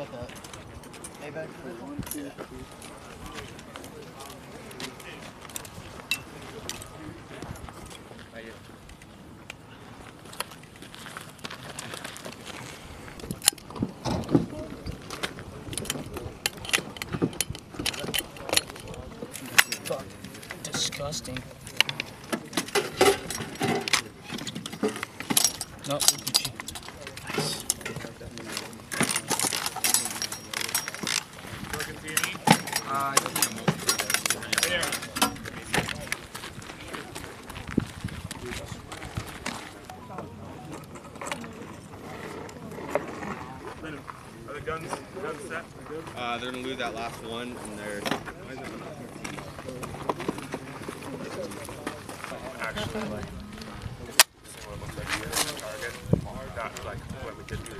like that. Hey, back. Yeah. Right here. Fuck. Disgusting. Nope, Gucci. Nice. Are the guns set? They're gonna lose that last one, and they're Actually, like, this one looks like the target. That's like what we did do.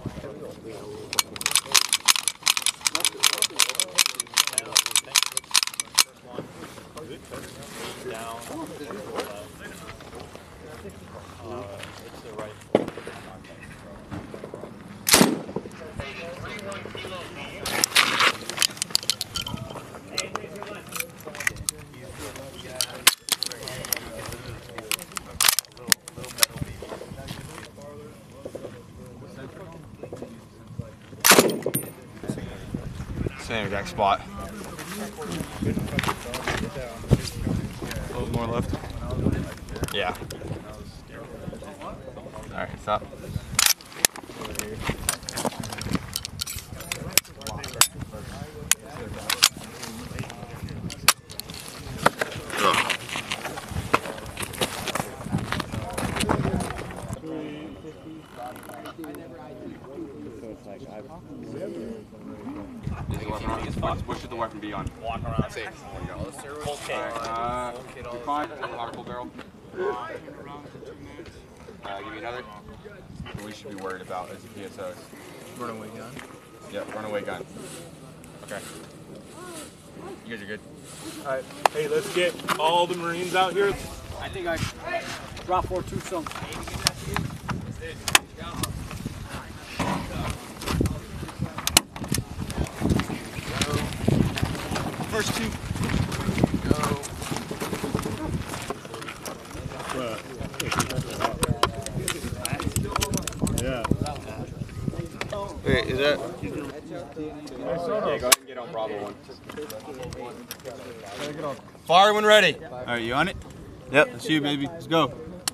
Down. It's the right. same exact spot. A little more left. Yeah. All right, stop. What should the weapon be on? Walk around. Safe. Full kit. Fine. Article barrel. Give me another. What we should be worried about is the PSOs. Runaway gun. Yep, runaway gun. Okay. You guys are good. Alright, hey, let's get all the Marines out here. I think I drop 4-2 some. First two. Go. Yeah. Wait, is that? Yeah, go ahead and get on Bravo 1. Fire when ready. All right, you on it? Yep. That's you, baby. Let's go.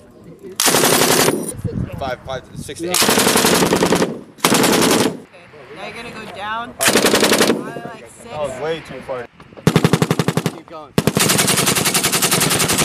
5, 6 to 8. Okay. Now you're gonna go down. Like 6. That was way too far. Keep going.